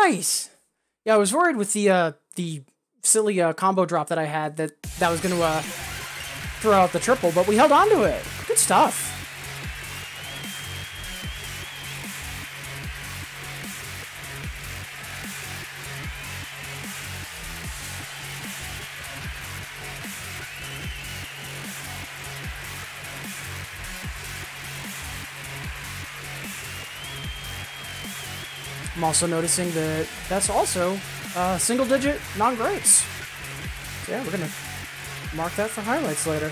Nice! Yeah, I was worried with the silly combo drop that I had that was going to throw out the triple, but we held on to it. Good stuff. I'm also noticing that that's also single-digit non-greats. So yeah, we're going to mark that for highlights later.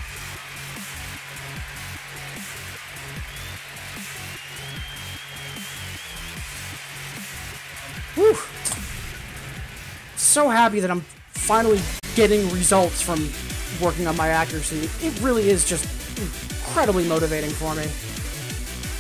Whew! So happy that I'm finally getting results from working on my accuracy. It really is just incredibly motivating for me.